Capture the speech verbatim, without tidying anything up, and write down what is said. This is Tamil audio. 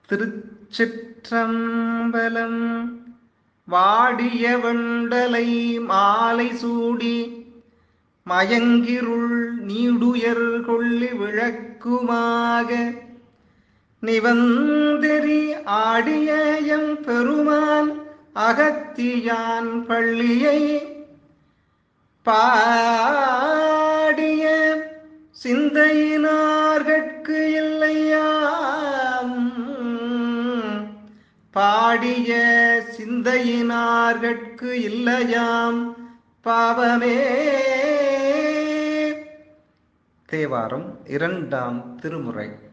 திருச்சிற்றம்பலம். வாடிய வெண்டலை மாலை சூடி மயங்கிருள் நீடுயர் கொள்ளி விளக்குமாக நிவந்தெறி ஆடிய எம் பெருமான் அகத்தியான் பள்ளியை பாடிய சிந்தையினார்கட்கு இல்லையாம் பாடிய சிந்தையினார்கட்கு இல்லையாம் பாவமே. தேவாரம் இரண்டாம் திருமுறை.